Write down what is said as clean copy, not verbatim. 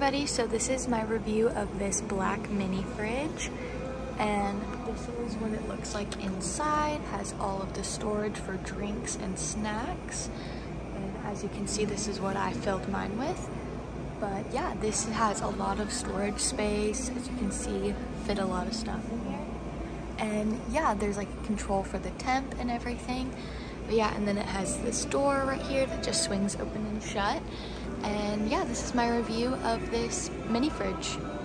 everybody, so this is my review of this black mini fridge, and this is what it looks like inside. Has all of the storage for drinks and snacks, and as you can see, this is what I filled mine with. But yeah, this has a lot of storage space. As you can see, fit a lot of stuff in here. And yeah, there's like a control for the temp and everything. But yeah, and then it has this door right here that just swings open and shut. And yeah, this is my review of this mini fridge.